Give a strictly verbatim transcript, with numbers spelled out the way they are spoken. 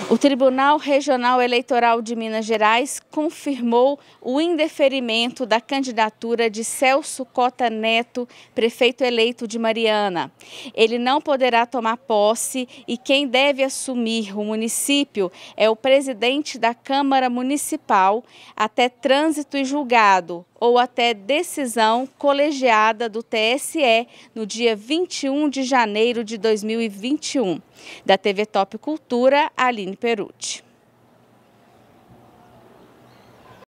O Tribunal Regional Eleitoral de Minas Gerais confirmou o indeferimento da candidatura de Celso Cota Neto, prefeito eleito de Mariana. Ele não poderá tomar posse e quem deve assumir o município é o presidente da Câmara Municipal até trânsito e julgado ou até decisão colegiada do T S E no dia vinte e um de janeiro de dois mil e vinte e um. Da T V Top Cultura, Aline Perucci.